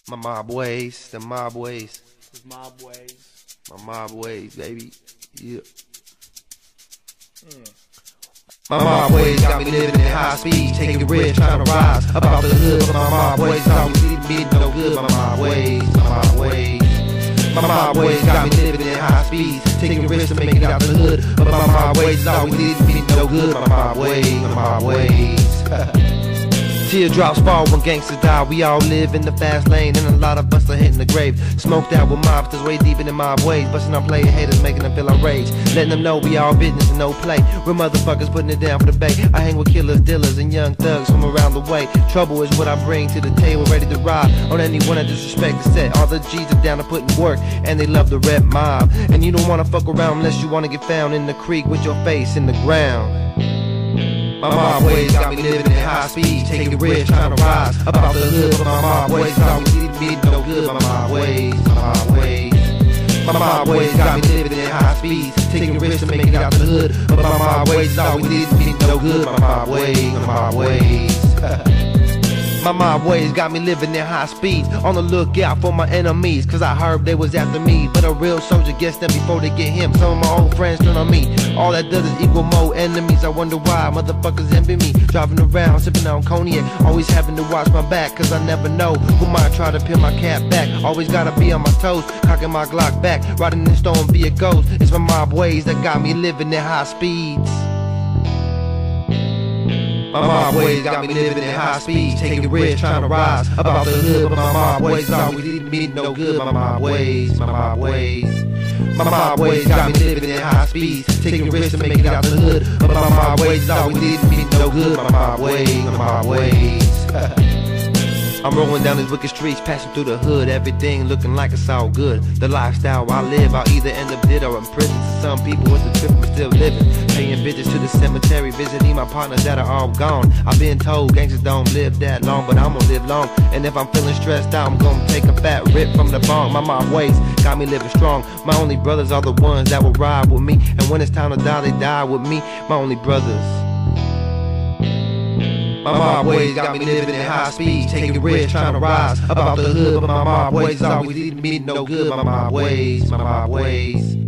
My mob ways, the mob ways. His mob ways. My mob ways, baby. Yeah. My mob ways got me living at high speed, taking risks, trying to rise about the hood. But my mob ways always lead me to no good. My mob ways, my mob ways. My mob ways got me living at high speed, taking risks to make it out the hood. But my mob ways always lead me to no good. My mob ways, my mob ways. Teardrops fall when gangsters die. We all live in the fast lane, and a lot of us are hitting the grave. Smoked out with mobsters way deep in the mob ways, busting our player haters, making them feel outraged, letting them know we all business and no play. We're motherfuckers putting it down for the bay. I hang with killers, dealers, and young thugs from around the way. Trouble is what I bring to the table, ready to ride on anyone that disrespect the set. All the G's are down to put in work, and they love the rep mob. And you don't wanna fuck around unless you wanna get found in the creek with your face in the ground. My mob ways got me living at high speed, taking risks, trying to rise about the hood. But my mob ways always lead me to no good. My mob ways, my mob ways. My mob ways got me living at high speed, taking risks to make it out the hood. But my mob ways always lead me to no good. My mob ways, my mob ways. My mob ways got me living at high speed, on the lookout for my enemies, cause I heard they was after me. But a real soldier gets them before they get him. Some of my old friends turn on me, all that does is equal more enemies. I wonder why motherfuckers envy me, driving around sipping on cognac, always having to watch my back, cause I never know who might try to pin my cap back. Always gotta be on my toes, cocking my Glock back, riding in storm be a ghost. It's my mob ways that got me living at high speeds. My mob ways got me living at high speed, taking risks, trying to rise about the hood. But my mob ways always lead me to no good. My mob ways, my mob ways. My mob ways got me living at high speed, taking risks to make it out the hood. But my mob ways always lead me to no good. My mob ways, my mob ways. I'm rolling down these wicked streets, passing through the hood, everything looking like it's all good. The lifestyle I live, I'll either end up dead or in prison. To some people, it's a trip, I'm still living. Paying visits to the cemetery, visiting my partners that are all gone. I've been told gangsters don't live that long, but I'm gonna live long. And if I'm feeling stressed out, I'm gonna take a fat rip from the bong. My mob ways got me living strong. My only brothers are the ones that will ride with me, and when it's time to die, they die with me. My only brothers. My mob ways got me living at high speed, taking risks, trying to rise about the hood. But my mob ways always lead me to no good. My mob ways, my mob ways.